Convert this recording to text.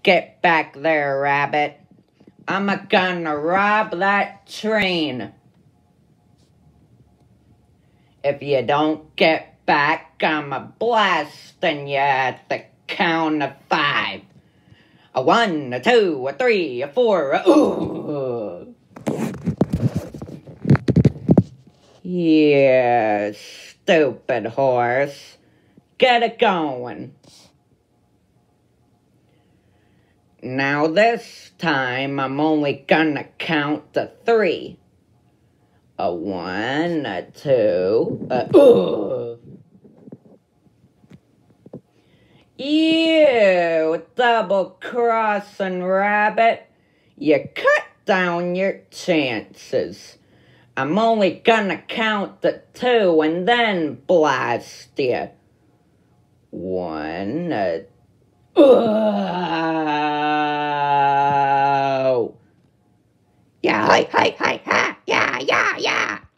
Get back there, rabbit. I'm gonna rob that train. If you don't get back, I'm blasting you at the count of 5. A 1, a 2, a 3, a 4, ooh. Yeah, stupid horse. Get it going. Now this time I'm only gonna count to 3. A 1, a 2, ooh. You double-crossing rabbit. You cut down your chances. I'm only gonna count to 2 and then blast you. 1, oh. Yeah, hi, yeah.